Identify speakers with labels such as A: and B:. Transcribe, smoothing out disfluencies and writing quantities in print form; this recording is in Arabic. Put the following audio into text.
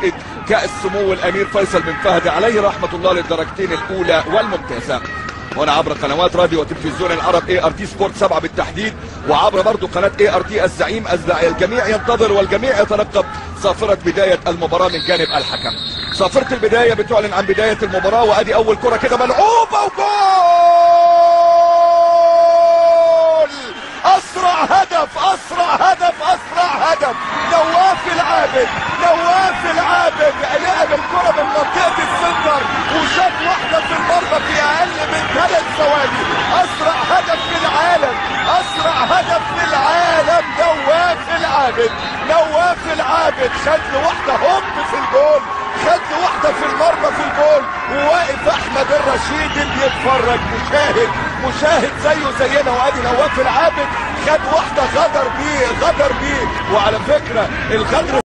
A: مفاجأة كأس سمو الامير فيصل بن فهد عليه رحمة الله للدرجتين الاولى والممتازة، هنا عبر قنوات راديو وتلفزيون العرب ART سبورت 7 بالتحديد، وعبر برضو قناة ART الزعيم. الجميع ينتظر والجميع يترقب صافرة بداية المباراة من جانب الحكم. صافرة البداية بتعلن عن بداية المباراة، وادي اول كرة كده ملعوبة وجول! اسرع هدف اسرع هدف اسرع هدف! نواف العابد، نواف العابد لعب الكرة من منطقة السنتر وشاط واحدة في المرمى في اقل من 3 ثواني. اسرع هدف في العالم، اسرع هدف في العالم. نواف العابد، نواف العابد خد له واحدة هوب في الجول، خد له واحدة في المرمى في الجول، وواقف احمد الرشيد بيتفرج مشاهد زيه زينا. وادي نواف العابد خد واحدة غدر بيه، وعلى فكرة الغدر